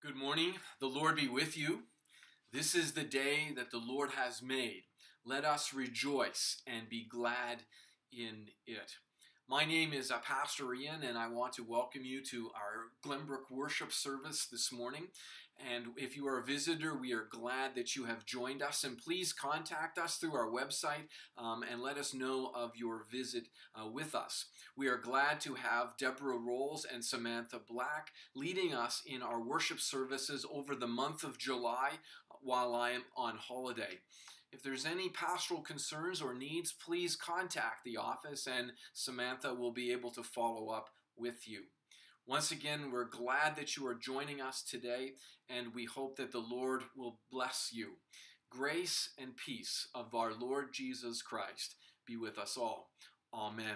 Good morning. The Lord be with you. This is the day that the Lord has made. Let us rejoice and be glad in it. My name is Pastor Ian, and I want to welcome you to our Glenbrook worship service this morning. And if you are a visitor, we are glad that you have joined us. And please contact us through our website and let us know of your visit with us. We are glad to have Debora Rolls and Samantha Black leading us in our worship services over the month of July while I am on holiday. If there's any pastoral concerns or needs, please contact the office and Samantha will be able to follow up with you. Once again, we're glad that you are joining us today, and we hope that the Lord will bless you. Grace and peace of our Lord Jesus Christ be with us all. Amen.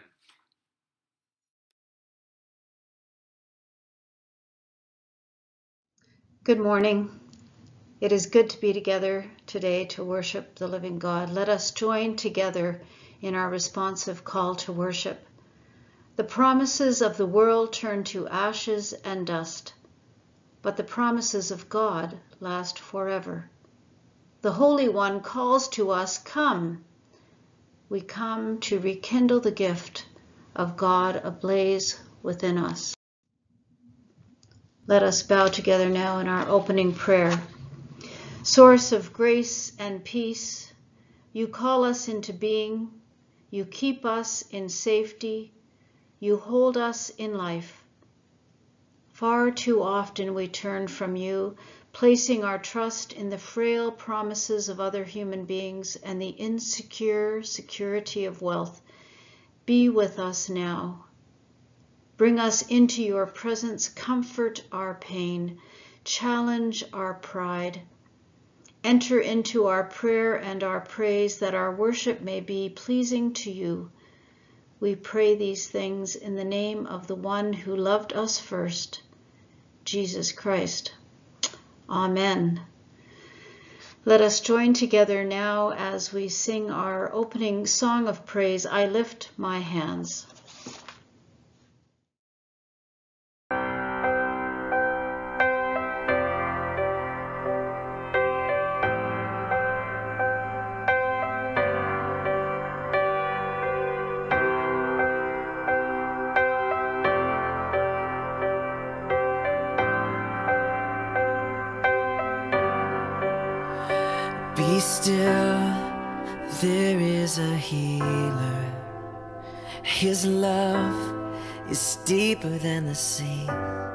Good morning. It is good to be together today to worship the living God. Let us join together in our responsive call to worship. The promises of the world turn to ashes and dust, but the promises of God last forever. The Holy One calls to us, "Come." We come to rekindle the gift of God ablaze within us. Let us bow together now in our opening prayer. Source of grace and peace, you call us into being, you keep us in safety, you hold us in life. Far too often we turn from you, placing our trust in the frail promises of other human beings and the insecure security of wealth. Be with us now. Bring us into your presence, comfort our pain, challenge our pride. Enter into our prayer and our praise that our worship may be pleasing to you. We pray these things in the name of the one who loved us first, Jesus Christ. Amen. Let us join together now as we sing our opening song of praise, I Lift My Hands. Be still, there is a healer. His love is deeper than the sea.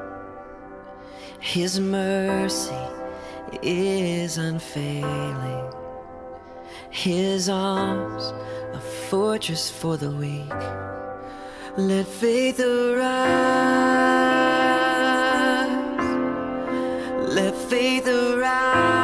His mercy is unfailing. His arms a fortress for the weak. Let faith arise. Let faith arise.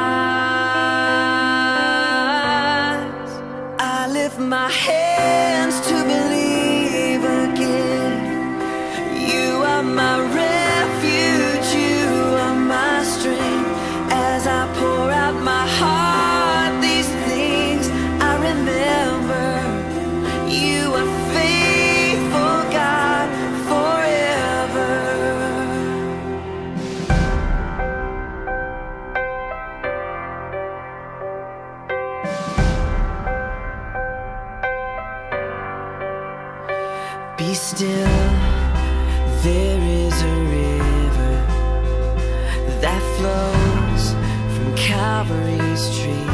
My hands to believe again. You are my refuge, you are my strength. As I pour out my heart, these things I remember. You are faithful, God, forever. Be still, there is a river that flows from Calvary's tree,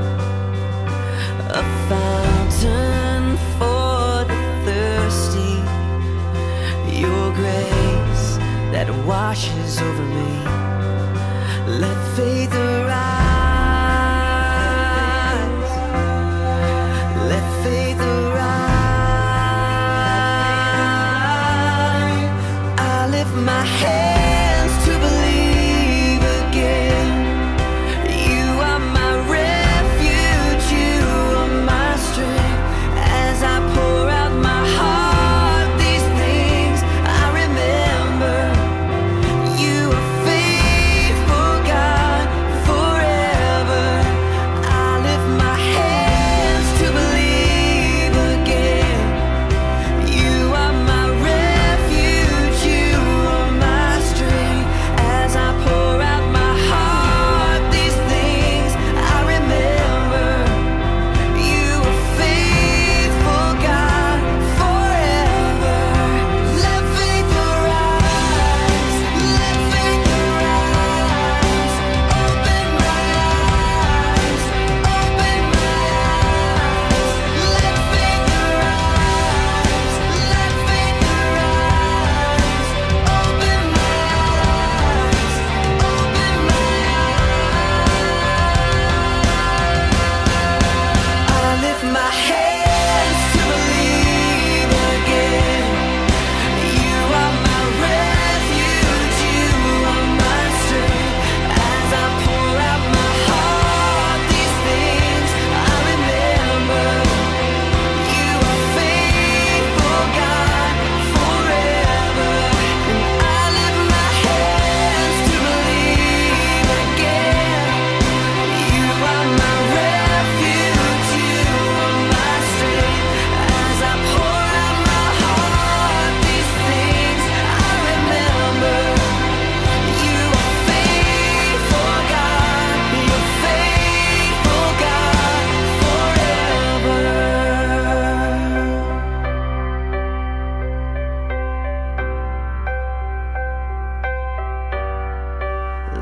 a fountain for the thirsty, your grace that washes over me. Let faith arise, let faith arise. My hands to believe again. You are my refuge, you are my strength. As I pour out my heart, these things I remember. You are faithful.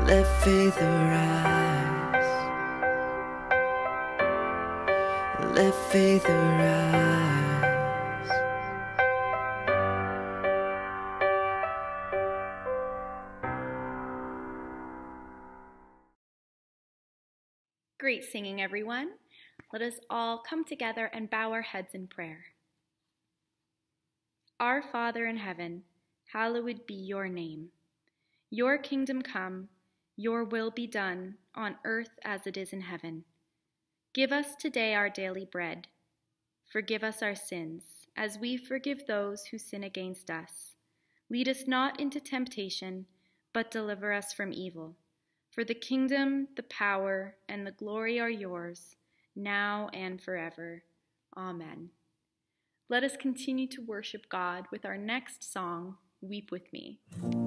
let faith arise, let faith arise. Great singing, everyone. Let us all come together and bow our heads in prayer. Our Father in heaven, hallowed be your name. Your kingdom come, your will be done, on earth as it is in heaven. Give us today our daily bread. Forgive us our sins, as we forgive those who sin against us. Lead us not into temptation, but deliver us from evil. For the kingdom, the power, and the glory are yours, now and forever. Amen. Let us continue to worship God with our next song, Weep With Me.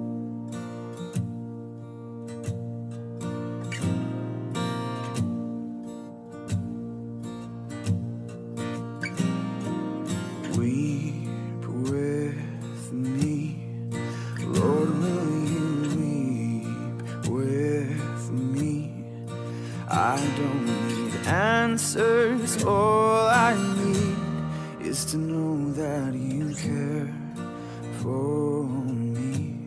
Weep with me, Lord, will you weep with me? I don't need answers, all I need is to know that you care for me.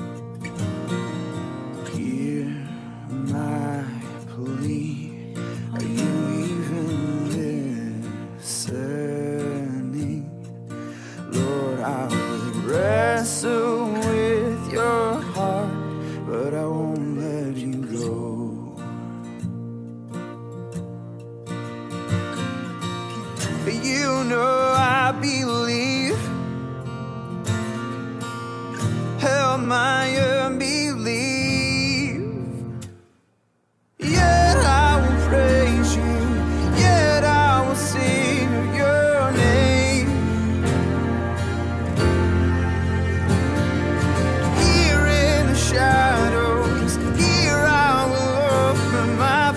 Hear my plea, are you even listening? Lord, I will wrestle with your heart, but I won't let you go. You know I believe, help my unbelief. Yet I will praise you, yet I will sing your name. Here in the shadows, here I will offer my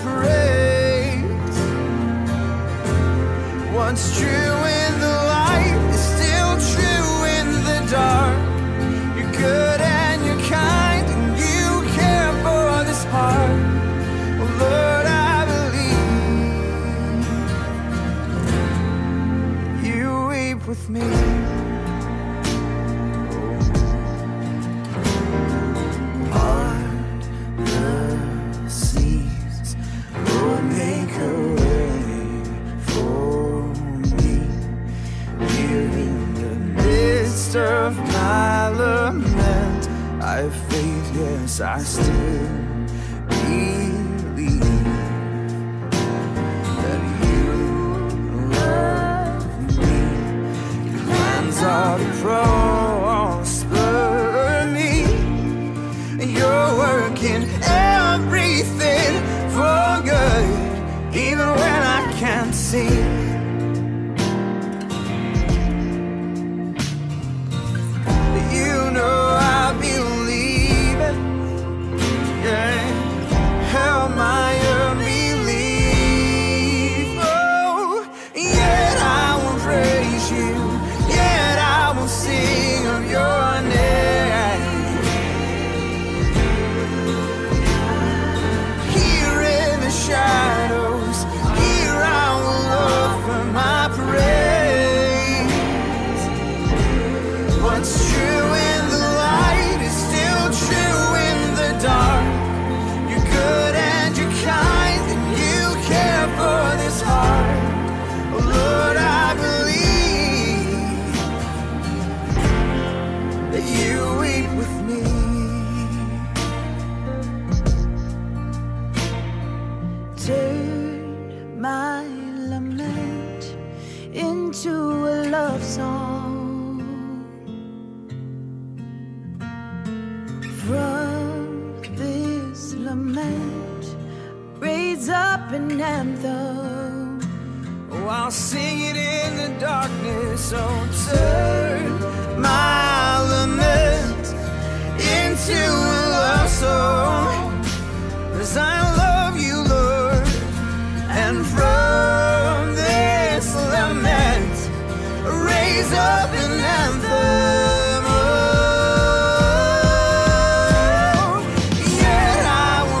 praise. What's true in the light is still true in the dark. You're good and you're kind and you care for this heart. Oh Lord, I believe you weep with me. Part the seas, Lord, make a way for me. Here in the midst of my lament, I have faith, yes, I still believe that you love me. Your plans are to prosper me. You're working everything for good, even when I can't see. You know I believe it, yeah. Help my unbelief. Oh, yet I will praise you, yet I will sing of your name. Here in the shadows, here I will offer my praise. What's true in the light is still true in the dark. You're good and you're kind and you care for this heart. Oh Lord, I believe that you weep with me. Turn my lament into a love song. From this lament, raise up an anthem. Oh, I'll sing it in the darkness. Oh, turn my lament into a love song. 'Cause I love you, Lord. And from this lament, raise up an anthem. Oh, yet I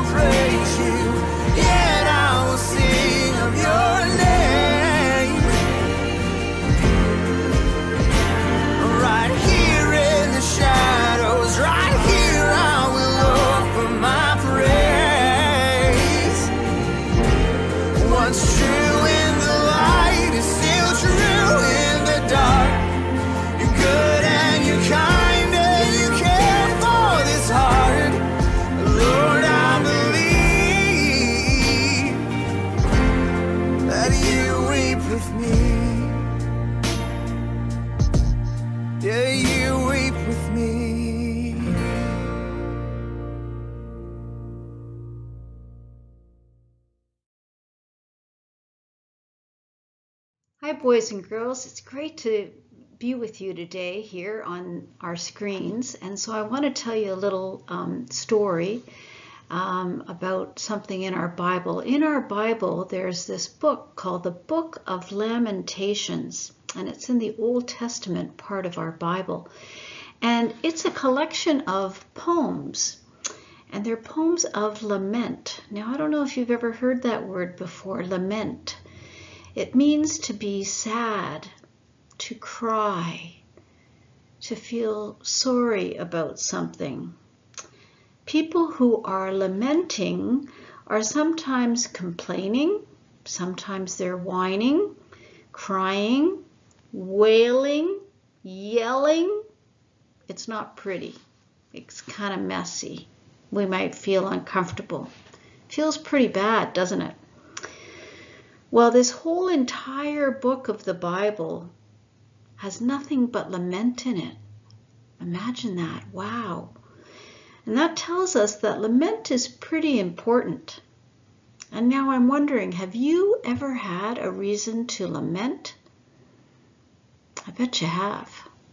Hi, boys and girls. It's great to be with you today here on our screens. And so I want to tell you a little story about something in our Bible. In our Bible, there's this book called the Book of Lamentations, and it's in the Old Testament part of our Bible. And it's a collection of poems, and they're poems of lament. Now, I don't know if you've ever heard that word before, lament. It means to be sad, to cry, to feel sorry about something. People who are lamenting are sometimes complaining, sometimes they're whining, crying, wailing, yelling. It's not pretty. It's kind of messy. We might feel uncomfortable. Feels pretty bad, doesn't it? Well, this whole entire book of the Bible has nothing but lament in it. Imagine that. Wow. And that tells us that lament is pretty important. And now I'm wondering, have you ever had a reason to lament? I bet you have.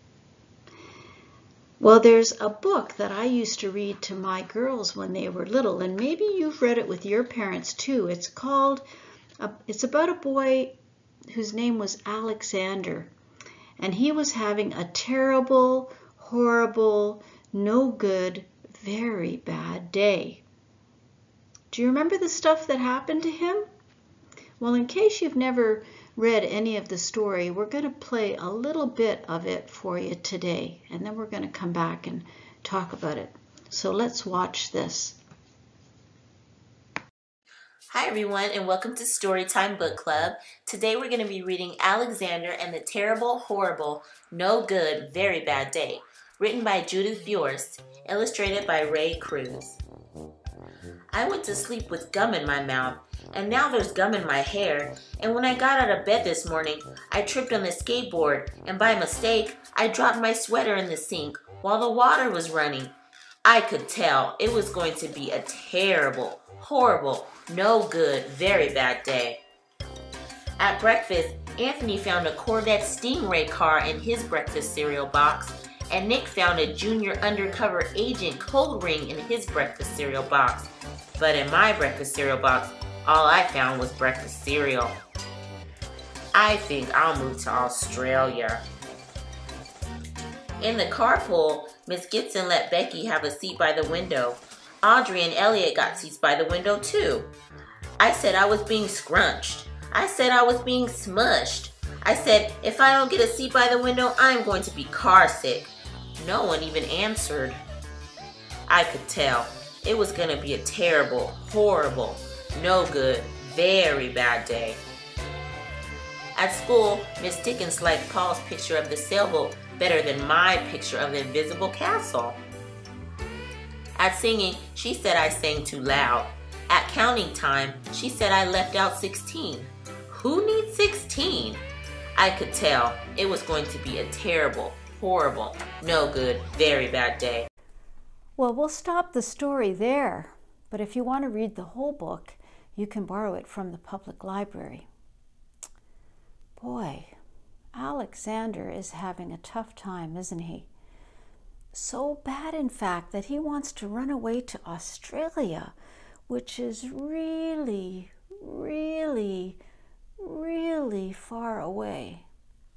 Well, there's a book that I used to read to my girls when they were little, and maybe you've read it with your parents too. It's about a boy whose name was Alexander, and he was having a terrible, horrible, no good, very bad day. Do you remember the stuff that happened to him? Well, in case you've never read any of the story, we're going to play a little bit of it for you today, and then we're going to come back and talk about it. So let's watch this. Hi everyone, and welcome to Storytime Book Club. Today we're going to be reading Alexander and the Terrible, Horrible, No Good, Very Bad Day, written by Judith Viorst, illustrated by Ray Cruz. I went to sleep with gum in my mouth, and now there's gum in my hair, and when I got out of bed this morning, I tripped on the skateboard, and by mistake, I dropped my sweater in the sink while the water was running. I could tell it was going to be a terrible, horrible, no good, very bad day. At breakfast, Anthony found a Corvette Stingray car in his breakfast cereal box, and Nick found a junior undercover agent cold ring in his breakfast cereal box. But in my breakfast cereal box, all I found was breakfast cereal. I think I'll move to Australia. In the carpool, Miss Gibson let Becky have a seat by the window. Audrey and Elliot got seats by the window too. I said I was being scrunched. I said I was being smushed. I said if I don't get a seat by the window, I'm going to be car sick. No one even answered. I could tell it was going to be a terrible, horrible, no good, very bad day. At school, Miss Dickens liked Paul's picture of the sailboat better than my picture of the invisible castle. At singing, she said I sang too loud. At counting time, she said I left out 16. Who needs 16? I could tell it was going to be a terrible, horrible, no good, very bad day. Well, we'll stop the story there, but if you want to read the whole book, you can borrow it from the public library. Boy, Alexander is having a tough time, isn't he? So bad, in fact, that he wants to run away to Australia, which is really, really, really far away.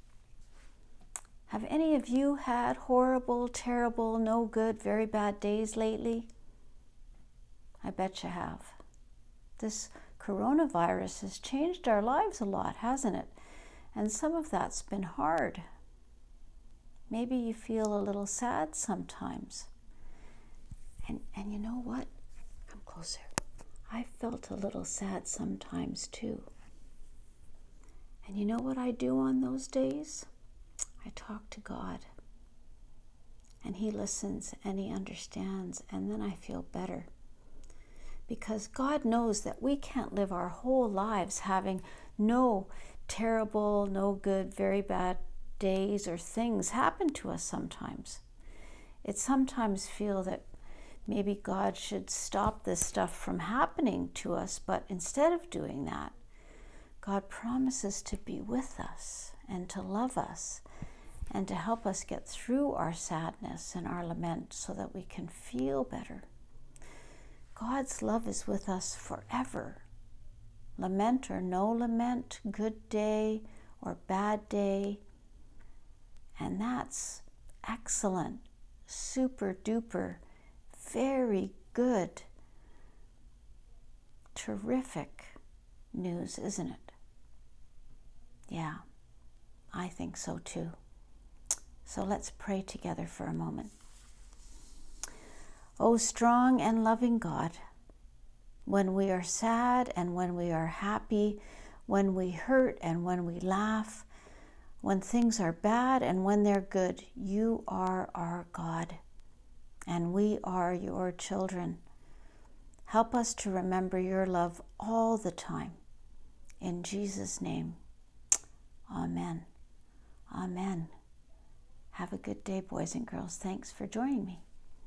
Have any of you had horrible, terrible, no good, very bad days lately? I bet you have. This coronavirus has changed our lives a lot, hasn't it? And some of that's been hard. Maybe you feel a little sad sometimes. And you know what? Come closer. I felt a little sad sometimes too. And you know what I do on those days? I talk to God. And He listens and He understands, and then I feel better. Because God knows that we can't live our whole lives having no terrible, no good, very bad days or things happen to us sometimes. It sometimes feel that maybe God should stop this stuff from happening to us, but instead of doing that, God promises to be with us and to love us and to help us get through our sadness and our lament so that we can feel better. God's love is with us forever. Lament or no lament, good day or bad day. And that's excellent, super duper, very good, terrific news, isn't it? Yeah, I think so too. So let's pray together for a moment. O strong and loving God, when we are sad and when we are happy, when we hurt and when we laugh, when things are bad and when they're good, you are our God, and we are your children. Help us to remember your love all the time. In Jesus' name, amen. Amen. Have a good day, boys and girls. Thanks for joining me.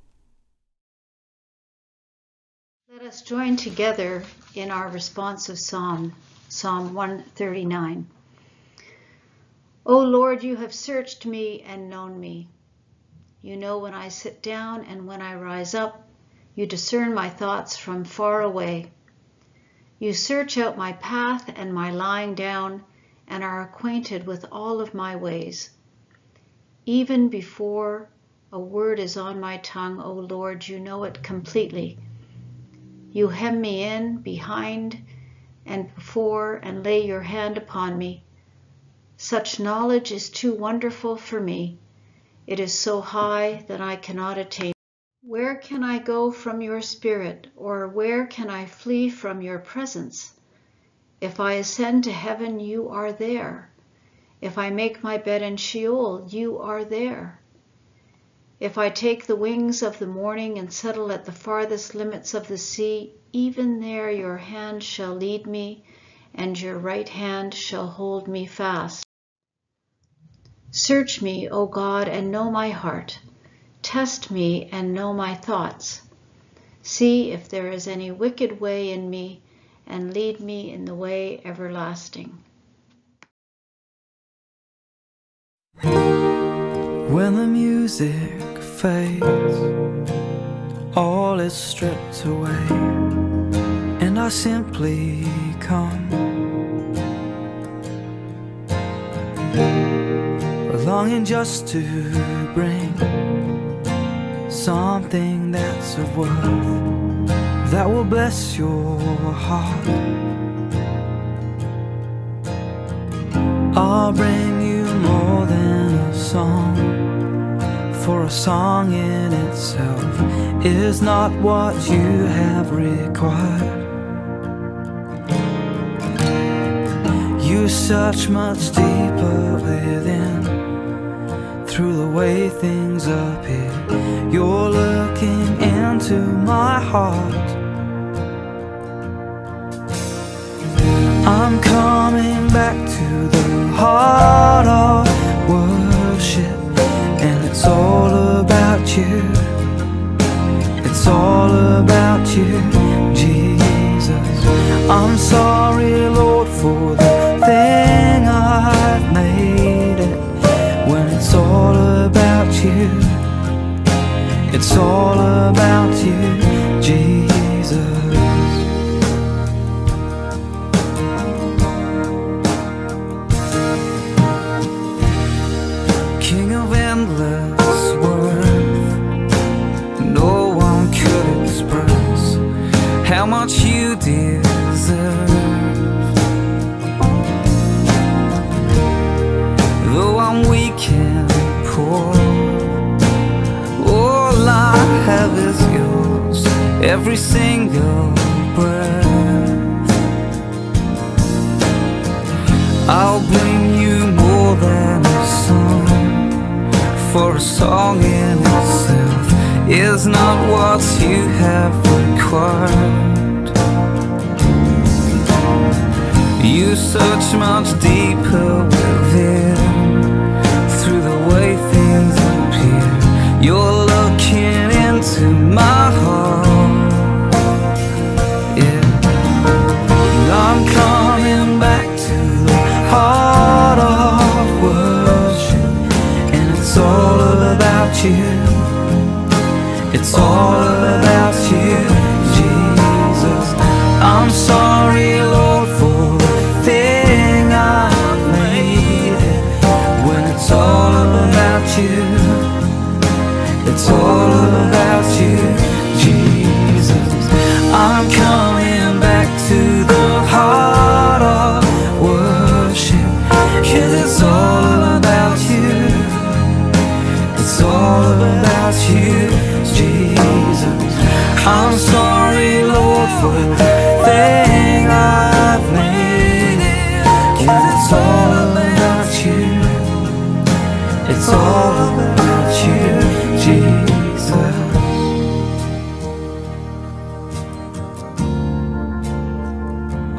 Let us join together in our responsive psalm, Psalm 139. O Lord, you have searched me and known me. You know when I sit down and when I rise up. You discern my thoughts from far away. You search out my path and my lying down and are acquainted with all of my ways. Even before a word is on my tongue, O Lord, you know it completely. You hem me in behind and before and lay your hand upon me. Such knowledge is too wonderful for me. It is so high that I cannot attain. Where can I go from your spirit, or where can I flee from your presence? If I ascend to heaven, you are there. If I make my bed in Sheol, you are there. If I take the wings of the morning and settle at the farthest limits of the sea, even there your hand shall lead me, and your right hand shall hold me fast. Search me, O God, and know my heart. Test me and know my thoughts. See if there is any wicked way in me, and lead me in the way everlasting. When the music fades, all is stripped away, and I simply come, longing just to bring something that's of worth, that will bless your heart. I'll bring you more than a song, for a song in itself is not what you have required. You search much deeper within, through the way things appear. You're looking into my heart. I'm coming back to the heart of worship, and it's all about you. It's all about you, Jesus. I'm sorry, Lord, for the thing I've made it, when it's all about you. It's all about you, Jesus. King of endless worth, no one could express how much you deserve. Though I'm weak and poor, all I have is yours, every single breath. I'll bring you more than a song, for a song in itself is not what you have required. You search much deeper within, through the way things appear. You're looking into my heart, yeah. I'm coming back to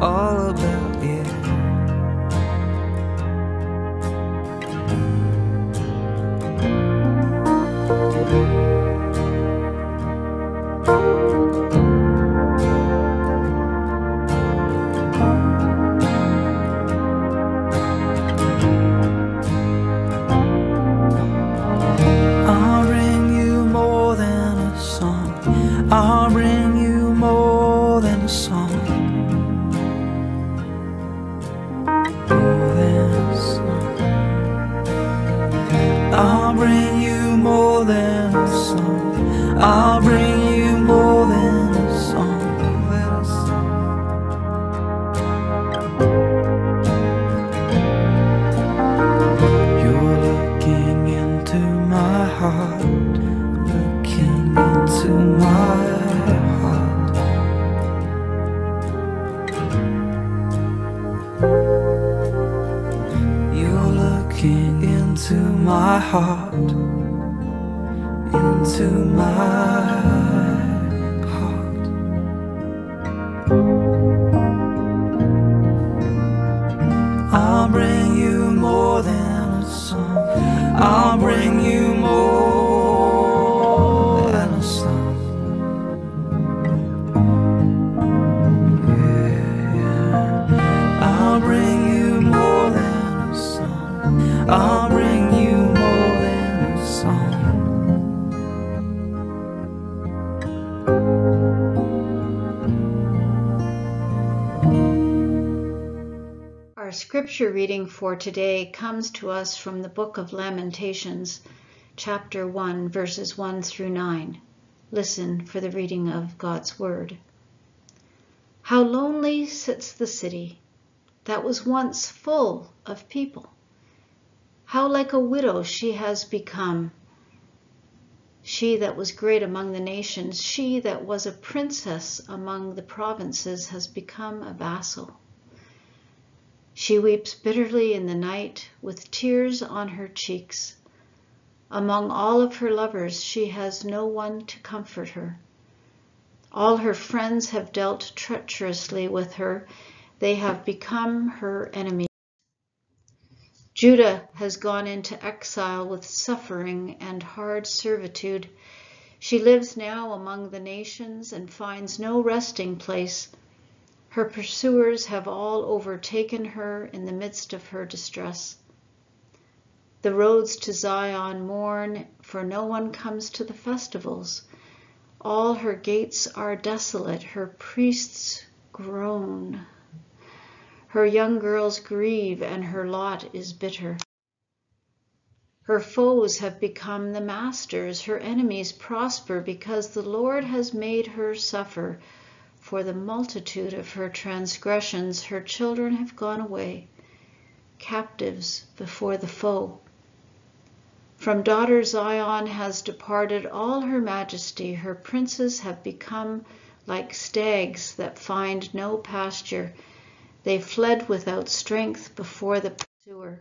all about you. I'll bring you more than a song. I'll bring you more than a song. More than a song. I'll bring you more than a song. I'll bring you more than a song. You're looking into my heart, looking into my heart. You're looking into my heart, into my heart. I'll bring you more than a song. I'll bring you more than a song. Yeah. I'll bring you more than a song. I'll bring you more than a song. Our scripture reading for today comes to us from the book of Lamentations, chapter 1, verses 1 through 9. Listen for the reading of God's word. How lonely sits the city that was once full of people. How like a widow she has become. She that was great among the nations, she that was a princess among the provinces, has become a vassal. She weeps bitterly in the night with tears on her cheeks. Among all of her lovers, she has no one to comfort her. All her friends have dealt treacherously with her. They have become her enemies. Judah has gone into exile with suffering and hard servitude. She lives now among the nations and finds no resting place. Her pursuers have all overtaken her in the midst of her distress. The roads to Zion mourn, for no one comes to the festivals. All her gates are desolate, her priests groan. Her young girls grieve, and her lot is bitter. Her foes have become the masters, her enemies prosper, because the Lord has made her suffer. For the multitude of her transgressions, her children have gone away, captives before the foe. From daughter Zion has departed all her majesty. Her princes have become like stags that find no pasture. They fled without strength before the pursuer.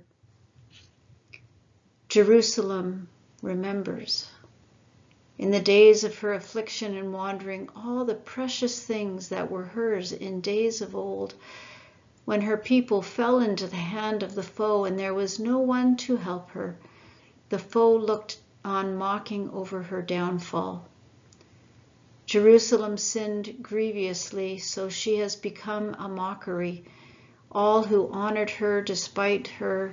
Jerusalem remembers. In the days of her affliction and wandering, all the precious things that were hers in days of old, when her people fell into the hand of the foe and there was no one to help her. The foe looked on mocking over her downfall. Jerusalem sinned grievously, so she has become a mockery. All who honored her despise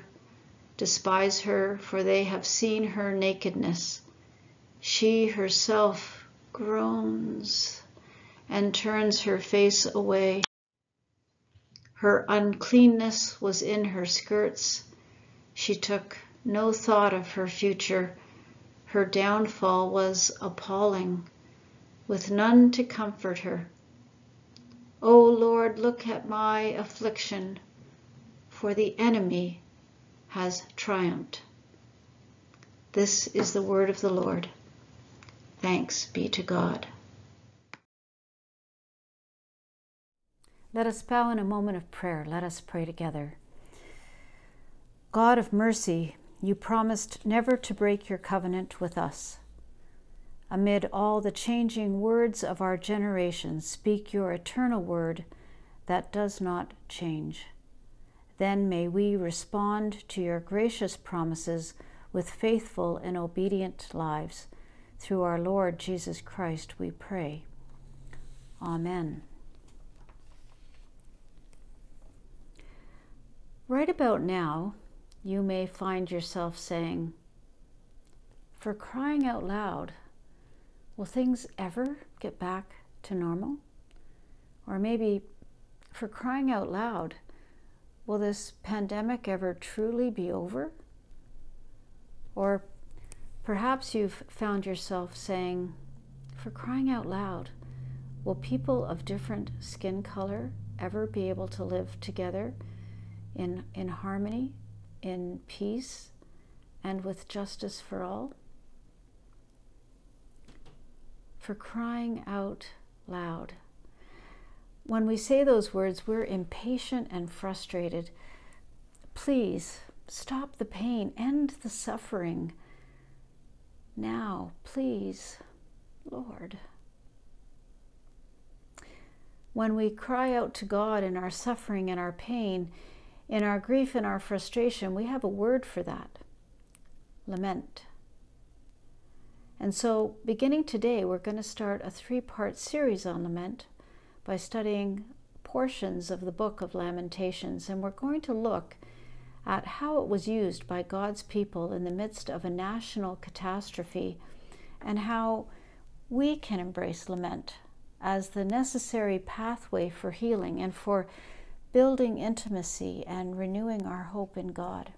her, for they have seen her nakedness. She herself groans and turns her face away. Her uncleanness was in her skirts. She took no thought of her future. Her downfall was appalling, with none to comfort her. O Lord, look at my affliction, for the enemy has triumphed. This is the word of the Lord. Thanks be to God. Let us bow in a moment of prayer. Let us pray together. God of mercy, you promised never to break your covenant with us. Amid all the changing words of our generation, speak your eternal word that does not change. Then may we respond to your gracious promises with faithful and obedient lives. Through our Lord Jesus Christ we pray. Amen. Right about now, you may find yourself saying, for crying out loud, will things ever get back to normal? Or maybe, for crying out loud, will this pandemic ever truly be over? Or perhaps you've found yourself saying, for crying out loud, will people of different skin color ever be able to live together in harmony, in peace, and with justice for all? For crying out loud. When we say those words, we're impatient and frustrated. Please stop the pain, end the suffering. Now, please, Lord. When we cry out to God in our suffering and our pain, in our grief and our frustration, we have a word for that: lament. And so, beginning today, we're going to start a 3-part series on lament by studying portions of the book of Lamentations, and we're going to look at how it was used by God's people in the midst of a national catastrophe, and how we can embrace lament as the necessary pathway for healing and for building intimacy and renewing our hope in God.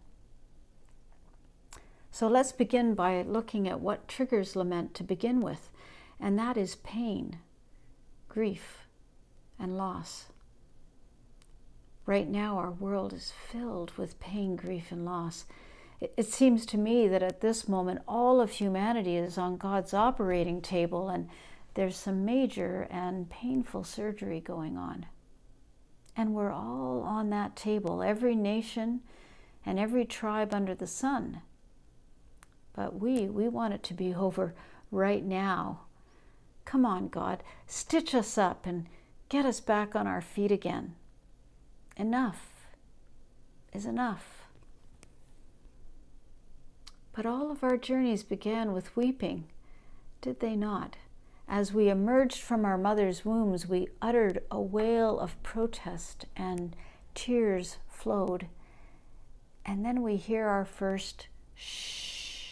So let's begin by looking at what triggers lament to begin with, and that is pain, grief, and loss. Right now, our world is filled with pain, grief, and loss. It seems to me that at this moment, all of humanity is on God's operating table, and there's some major and painful surgery going on. And we're all on that table, every nation and every tribe under the sun. But we want it to be over right now. Come on, God, stitch us up and get us back on our feet again. Enough is enough. But all of our journeys began with weeping, did they not? As we emerged from our mother's wombs, we uttered a wail of protest and tears flowed. And then we hear our first shh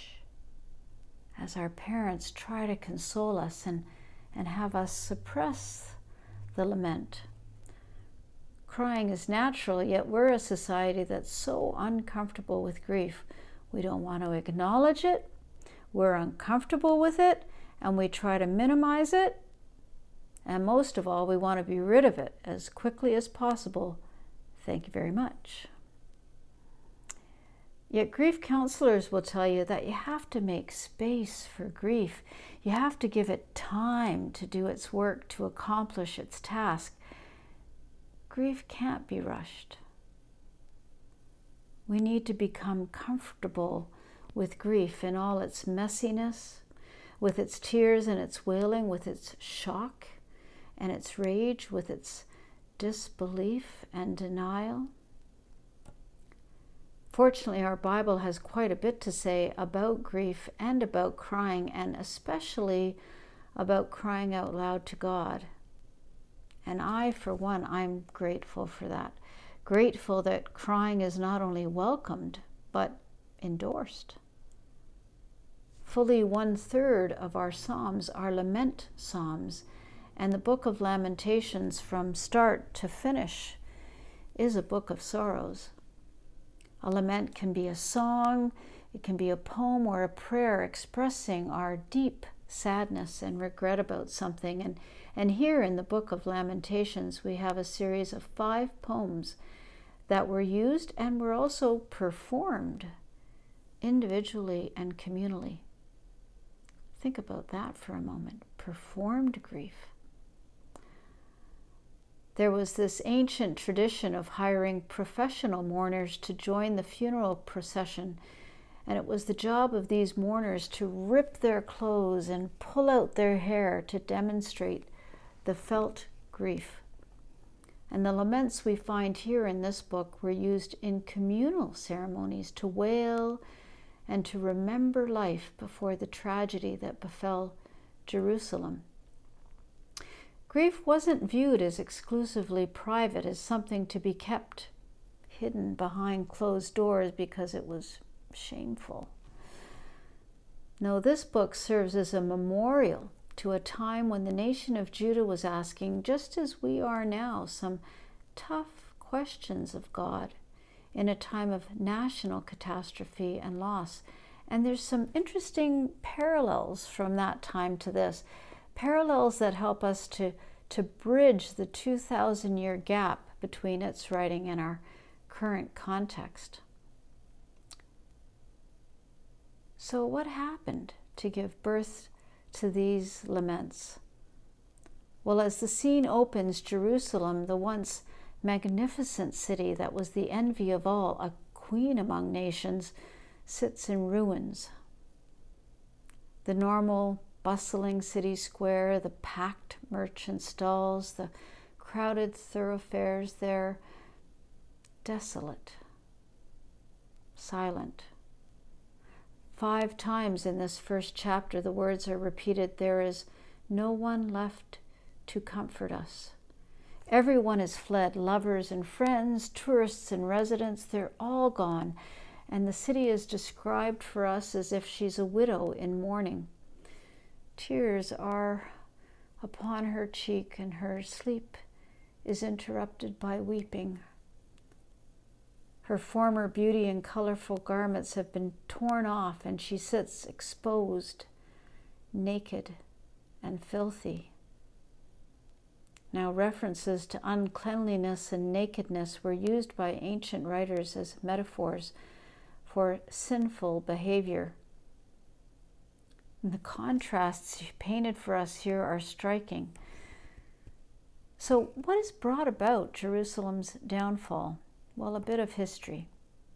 as our parents try to console us and have us suppress the lament. Crying is natural, yet we're a society that's so uncomfortable with grief. We don't want to acknowledge it, we're uncomfortable with it, and we try to minimize it, and most of all, we want to be rid of it as quickly as possible. Thank you very much. Yet grief counselors will tell you that you have to make space for grief. You have to give it time to do its work, to accomplish its task. Grief can't be rushed. We need to become comfortable with grief in all its messiness, with its tears and its wailing, with its shock and its rage, with its disbelief and denial. Fortunately, our Bible has quite a bit to say about grief and about crying, and especially about crying out loud to God. And I, for one, I'm grateful for that. Grateful that crying is not only welcomed, but endorsed. Fully 1/3 of our psalms are lament psalms, and the book of Lamentations from start to finish is a book of sorrows. A lament can be a song, it can be a poem or a prayer expressing our deep sadness and regret about something. And here in the book of Lamentations, we have a series of 5 poems that were used and were also performed individually and communally. Think about that for a moment. Performed grief. There was this ancient tradition of hiring professional mourners to join the funeral procession, and it was the job of these mourners to rip their clothes and pull out their hair to demonstrate the felt grief. And the laments we find here in this book were used in communal ceremonies to wail and to remember life before the tragedy that befell Jerusalem. Grief wasn't viewed as exclusively private, as something to be kept hidden behind closed doors because it was shameful. No, this book serves as a memorial to a time when the nation of Judah was asking, just as we are now, some tough questions of God in a time of national catastrophe and loss. And there's some interesting parallels from that time to this, parallels that help us to bridge the 2,000-year gap between its writing and our current context. So what happened to give birth to these laments? Well, as the scene opens, Jerusalem, the once magnificent city that was the envy of all, a queen among nations, sits in ruins. The normal, bustling city square, the packed merchant stalls, the crowded thoroughfares there, desolate, silent. 5 times in this first chapter, the words are repeated, there is no one left to comfort us. Everyone has fled, lovers and friends, tourists and residents, they're all gone. And the city is described for us as if she's a widow in mourning. Tears are upon her cheek, and her sleep is interrupted by weeping. Her former beauty and colorful garments have been torn off, and she sits exposed, naked, and filthy. Now, references to uncleanliness and nakedness were used by ancient writers as metaphors for sinful behavior. And the contrasts painted for us here are striking. So, what has brought about Jerusalem's downfall? Well, a bit of history.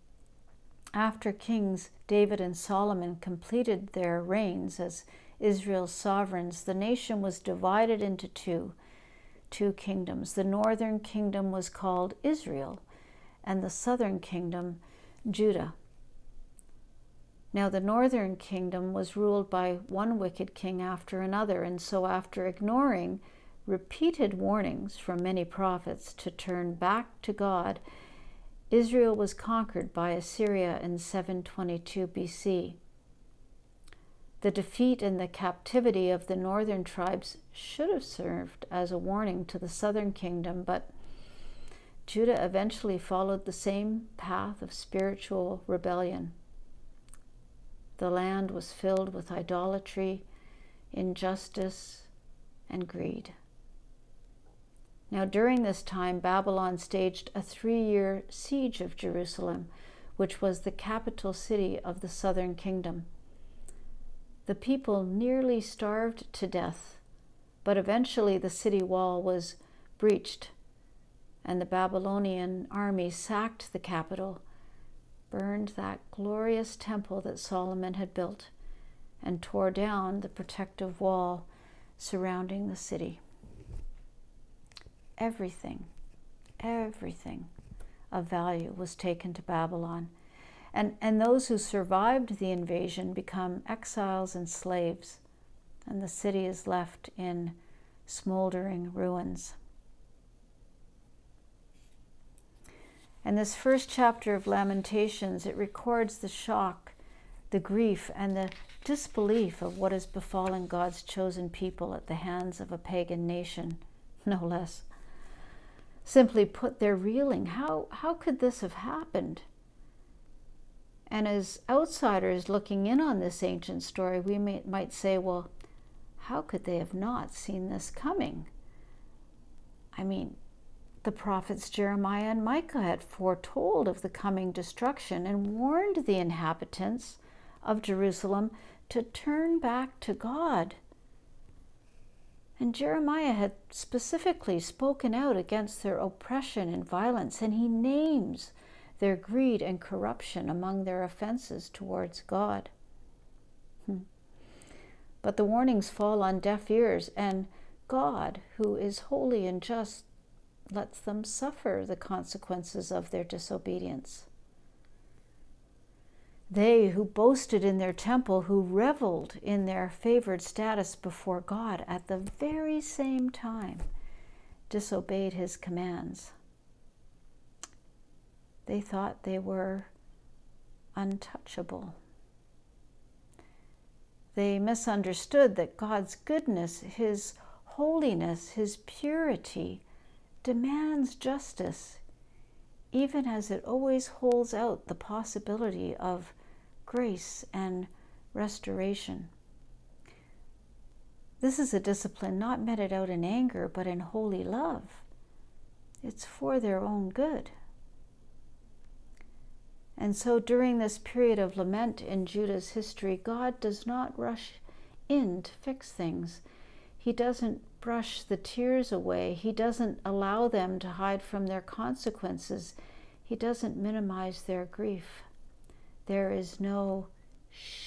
After kings David and Solomon completed their reigns as Israel's sovereigns, the nation was divided into two kingdoms. The northern kingdom was called Israel, and the southern kingdom, Judah. Now, the northern kingdom was ruled by one wicked king after another, and so after ignoring repeated warnings from many prophets to turn back to God, Israel was conquered by Assyria in 722 BC. The defeat and the captivity of the northern tribes should have served as a warning to the southern kingdom, but Judah eventually followed the same path of spiritual rebellion. The land was filled with idolatry, injustice, and greed. Now, during this time, Babylon staged a 3-year siege of Jerusalem, which was the capital city of the southern kingdom. The people nearly starved to death, but eventually the city wall was breached, and the Babylonian army sacked the capital, burned that glorious temple that Solomon had built, and tore down the protective wall surrounding the city. Everything of value was taken to Babylon. And those who survived the invasion become exiles and slaves, and the city is left in smoldering ruins. And this first chapter of Lamentations, it records the shock, the grief, and the disbelief of what has befallen God's chosen people at the hands of a pagan nation, no less. Simply put, they're reeling. How could this have happened? And as outsiders looking in on this ancient story, we might say, well, how could they have not seen this coming? I mean, the prophets Jeremiah and Micah had foretold of the coming destruction and warned the inhabitants of Jerusalem to turn back to God. And Jeremiah had specifically spoken out against their oppression and violence, and he names their greed and corruption among their offenses towards God. But the warnings fall on deaf ears, and God, who is holy and just, lets them suffer the consequences of their disobedience. They who boasted in their temple, who reveled in their favored status before God, at the very same time disobeyed his commands. They thought they were untouchable. They misunderstood that God's goodness, his holiness, his purity demands justice, even as it always holds out the possibility of grace and restoration. This is a discipline not meted out in anger, but in holy love. It's for their own good. And so during this period of lament in Judah's history, God does not rush in to fix things. He doesn't brush the tears away. He doesn't allow them to hide from their consequences. He doesn't minimize their grief. There is no shh.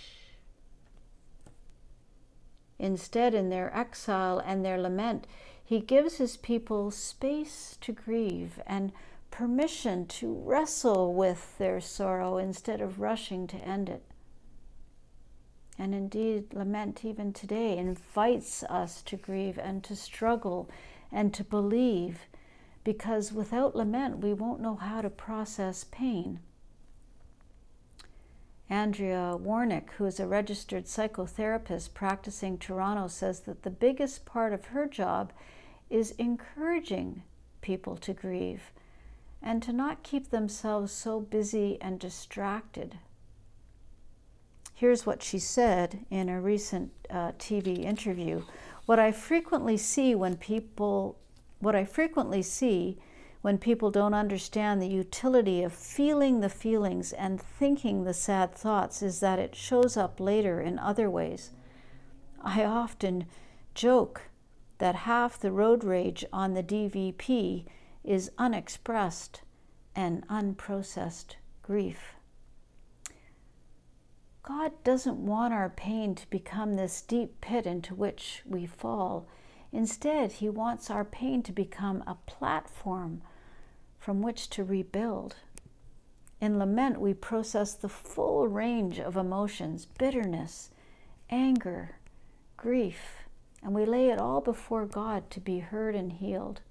Instead, in their exile and their lament, he gives his people space to grieve and permission to wrestle with their sorrow instead of rushing to end it. And indeed, lament even today invites us to grieve and to struggle and to believe, because without lament, we won't know how to process pain. Andrea Warnick, who is a registered psychotherapist practicing Toronto, says that the biggest part of her job is encouraging people to grieve and to not keep themselves so busy and distracted. Here's what she said in a recent TV interview. What I frequently see when people don't understand the utility of feeling the feelings and thinking the sad thoughts is that it shows up later in other ways. I often joke that half the road rage on the DVP is unexpressed and unprocessed grief. God doesn't want our pain to become this deep pit into which we fall. Instead, he wants our pain to become a platform from which to rebuild. In lament, we process the full range of emotions, bitterness, anger, grief, and we lay it all before God to be heard and healed.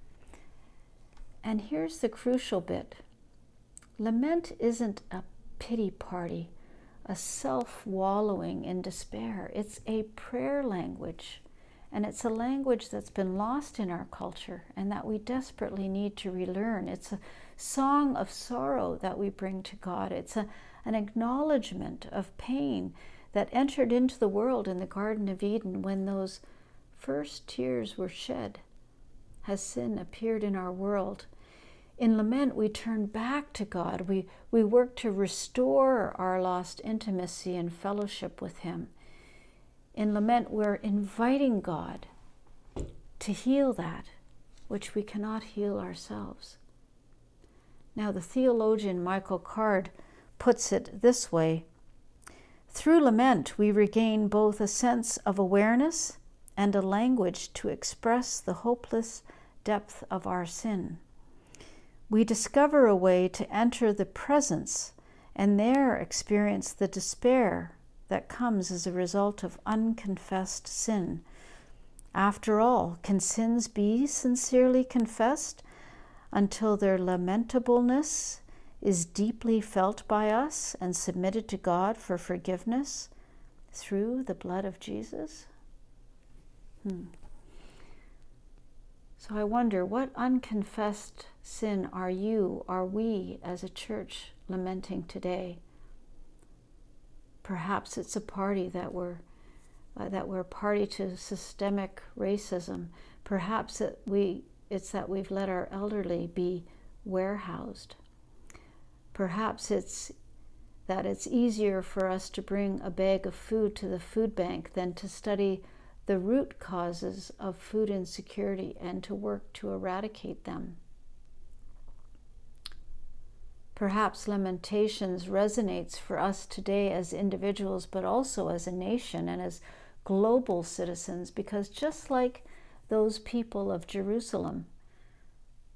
And here's the crucial bit. Lament isn't a pity party, a self-wallowing in despair. It's a prayer language, and it's a language that's been lost in our culture and that we desperately need to relearn. It's a song of sorrow that we bring to God. It's an acknowledgement of pain that entered into the world in the Garden of Eden when those first tears were shed, as sin appeared in our world. In lament, we turn back to God. We work to restore our lost intimacy and fellowship with him. In lament, we're inviting God to heal that which we cannot heal ourselves. Now, the theologian Michael Card puts it this way: through lament, we regain both a sense of awareness and a language to express the hopeless depth of our sin. We discover a way to enter the presence and there experience the despair that comes as a result of unconfessed sin. After all, can sins be sincerely confessed until their lamentableness is deeply felt by us and submitted to God for forgiveness through the blood of Jesus? So I wonder, what unconfessed sin are we as a church lamenting today? Perhaps it's a party that we're party to systemic racism. Perhaps it's that we've let our elderly be warehoused. Perhaps it's that it's easier for us to bring a bag of food to the food bank than to study the root causes of food insecurity and to work to eradicate them. Perhaps Lamentations resonates for us today as individuals, but also as a nation and as global citizens, because just like those people of Jerusalem,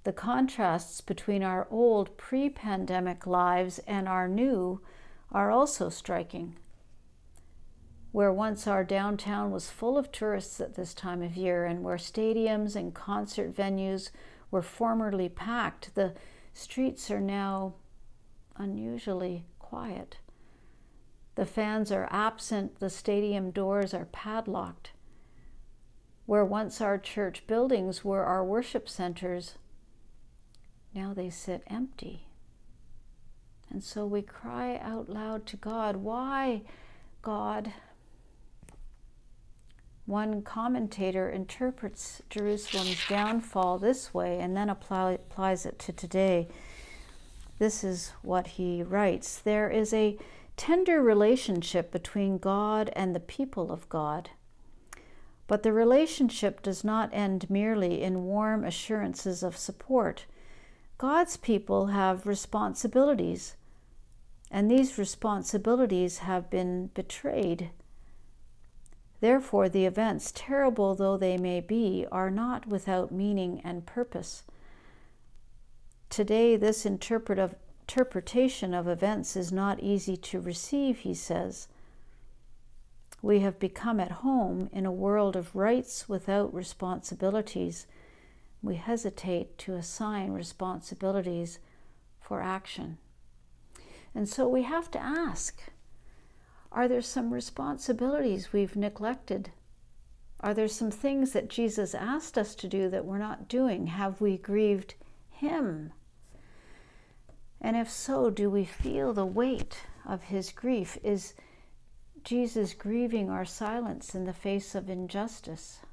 The contrasts between our old pre-pandemic lives and our new are also striking. Where once our downtown was full of tourists at this time of year, and where stadiums and concert venues were formerly packed, the streets are now unusually quiet. The fans are absent, the stadium doors are padlocked. Where once our church buildings were our worship centers, now they sit empty. And so we cry out loud to God, "Why, God?" One commentator interprets Jerusalem's downfall this way and then applies it to today. This is what he writes: "There is a tender relationship between God and the people of God. But the relationship does not end merely in warm assurances of support. God's people have responsibilities, and these responsibilities have been betrayed. Therefore, the events, terrible though they may be, are not without meaning and purpose. Today, this interpretation of events is not easy to receive," he says. "We have become at home in a world of rights without responsibilities. We hesitate to assign responsibilities for action." And so we have to ask, are there some responsibilities we've neglected? Are there some things that Jesus asked us to do that we're not doing? Have we grieved him? And if so, do we feel the weight of his grief? Is Jesus grieving our silence in the face of injustice?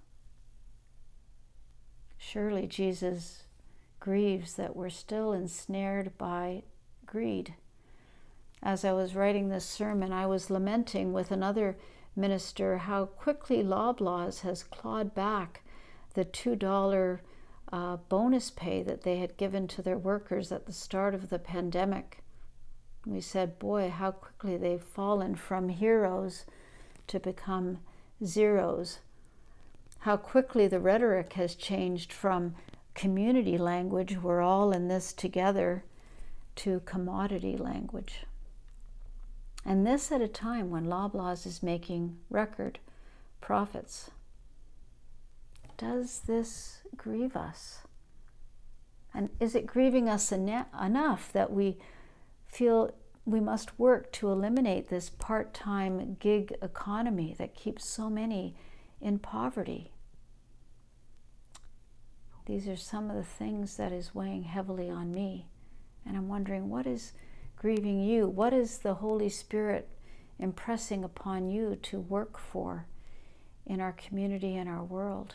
Surely Jesus grieves that we're still ensnared by greed. As I was writing this sermon, I was lamenting with another minister how quickly Loblaws has clawed back the $2 bonus pay that they had given to their workers at the start of the pandemic. We said, boy, how quickly they've fallen from heroes to become zeros. How quickly the rhetoric has changed from community language, we're all in this together, to commodity language. And this at a time when Loblaws is making record profits. Does this grieve us? And is it grieving us enough that we feel we must work to eliminate this part-time gig economy that keeps so many in poverty? These are some of the things that is weighing heavily on me. And I'm wondering, what is grieving you? What is the Holy Spirit impressing upon you to work for in our community and our world?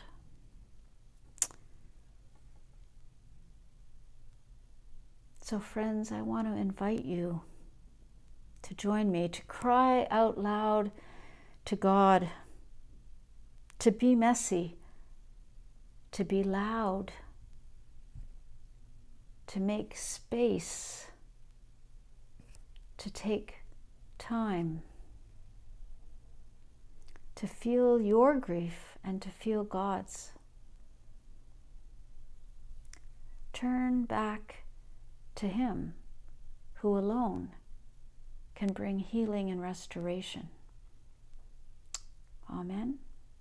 So friends, I want to invite you to join me to cry out loud to God, to be messy, to be loud, to make space, to take time, to feel your grief and to feel God's. Turn back to him who alone can bring healing and restoration. Amen.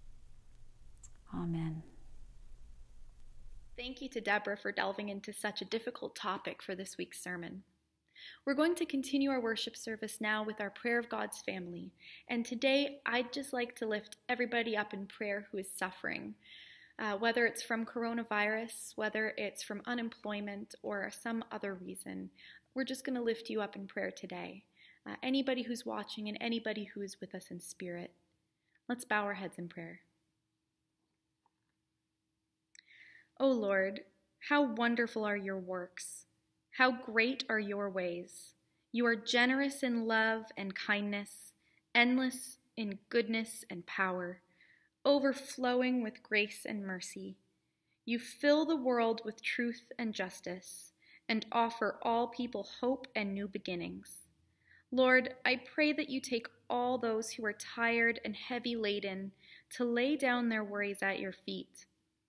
Amen. Thank you to Deborah for delving into such a difficult topic for this week's sermon. We're going to continue our worship service now with our prayer of God's family. And today, I'd just like to lift everybody up in prayer who is suffering. Whether it's from coronavirus, whether it's from unemployment or some other reason, we're just going to lift you up in prayer today. Anybody who's watching and anybody who is with us in spirit. Let's bow our heads in prayer. O Lord, how wonderful are your works. How great are your ways. You are generous in love and kindness, endless in goodness and power, overflowing with grace and mercy. You fill the world with truth and justice, and offer all people hope and new beginnings. Lord, I pray that you take all those who are tired and heavy laden to lay down their worries at your feet.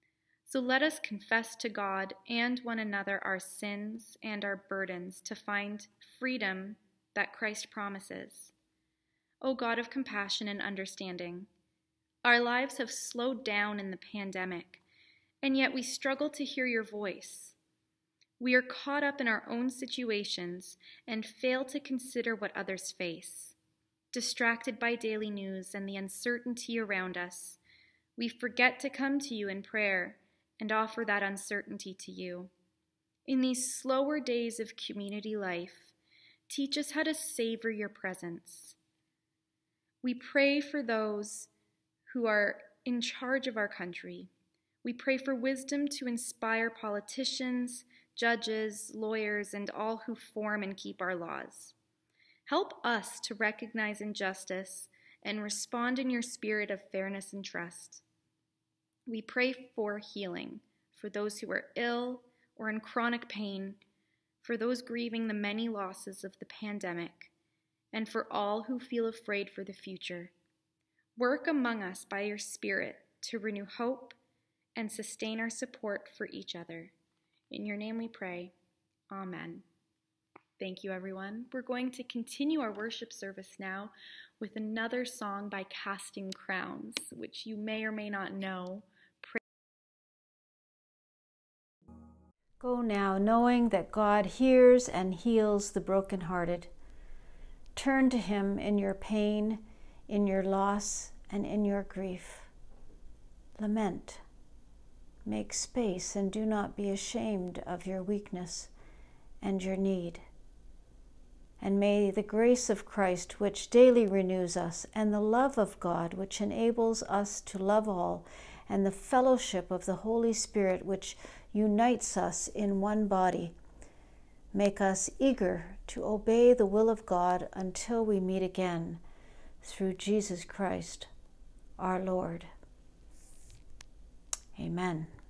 So let us confess to God and one another our sins and our burdens to find freedom that Christ promises. O God of compassion and understanding, our lives have slowed down in the pandemic, and yet we struggle to hear your voice. We are caught up in our own situations and fail to consider what others face. Distracted by daily news and the uncertainty around us, we forget to come to you in prayer and offer that uncertainty to you. In these slower days of community life, teach us how to savor your presence. We pray for those who are in charge of our country. We pray for wisdom to inspire politicians, judges, lawyers, and all who form and keep our laws. Help us to recognize injustice and respond in your spirit of fairness and trust. We pray for healing for those who are ill or in chronic pain, for those grieving the many losses of the pandemic, and for all who feel afraid for the future. Work among us by your Spirit to renew hope and sustain our support for each other. In your name we pray. Amen. Thank you, everyone. We're going to continue our worship service now with another song by Casting Crowns, which you may or may not know. Go now, knowing that God hears and heals the brokenhearted. Turn to him in your pain, in your loss, and in your grief. Lament. Make space and do not be ashamed of your weakness and your need. And may the grace of Christ, which daily renews us, and the love of God, which enables us to love all, and the fellowship of the Holy Spirit, which unites us in one body, make us eager to obey the will of God until we meet again, through Jesus Christ, our Lord. Amen.